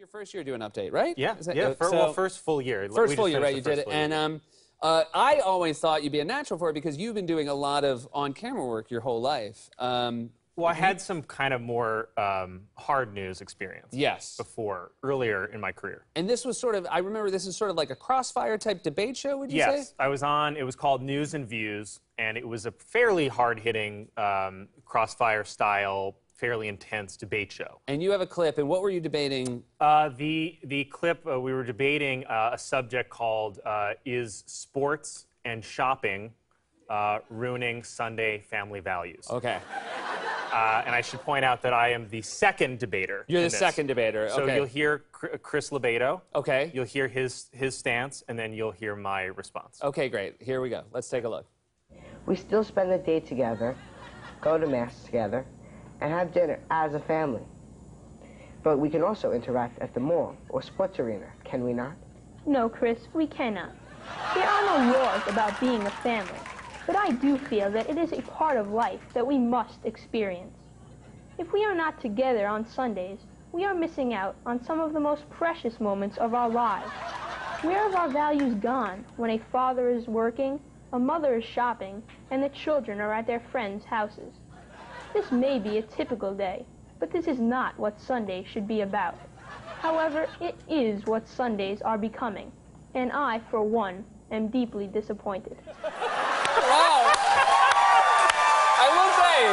your first year doing Update, right? Yeah, Is that, yeah. Well, first full year. First full year, right? You did it, and I always thought you'd be a natural for it because you've been doing a lot of on-camera work your whole life. Well, I had some kind of more hard news experience. Yes. Before, earlier in my career. And this was sort of, I remember this is sort of like a Crossfire type debate show, would you say? Yes, I was on, it was called News and Views, and it was a fairly hard-hitting Crossfire style, fairly intense debate show. And you have a clip, and what were you debating? The clip, we were debating a subject called Is Sports and Shopping Ruining Sunday Family Values? Okay. And I should point out that I am the second debater. You're the second debater, okay. So you'll hear Chris Lobato. Okay. You'll hear his stance, and then you'll hear my response. Okay, great. Here we go. Let's take a look. We still spend the day together, go to Mass together, and have dinner as a family. But we can also interact at the mall or sports arena, can we not? No, Chris, we cannot. There are no laws about being a family, but I do feel that it is a part of life that we must experience. If we are not together on Sundays, we are missing out on some of the most precious moments of our lives. Where have our values gone when a father is working, a mother is shopping, and the children are at their friends' houses? This may be a typical day, but this is not what Sundays should be about. However, it is what Sundays are becoming, and I, for one, am deeply disappointed. Wow! I will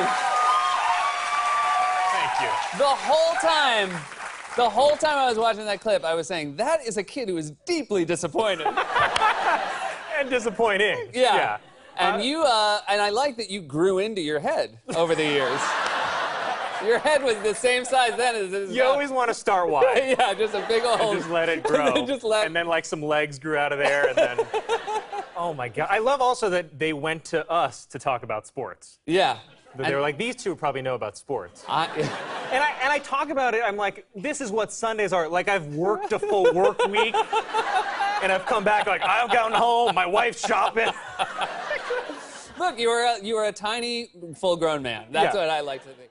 say, Thank you. the whole time I was watching that clip, I was saying, that is a kid who is deeply disappointed. And disappointing. Yeah. And and I like that you grew into your head over the years. Your head was the same size then as it is You now. always want to start wide. Yeah, just a big old... And just let it grow. And then like some legs grew out of there, and then... Oh my God. I love also that they went to us to talk about sports. Yeah. They were like, these two probably know about sports. And I talk about it, I'm like, this is what Sundays are. Like, I've worked a full work week, and I've come back like, I've gotten home, my wife's shopping. Look, you were a tiny, full-grown man. That's what I like to think.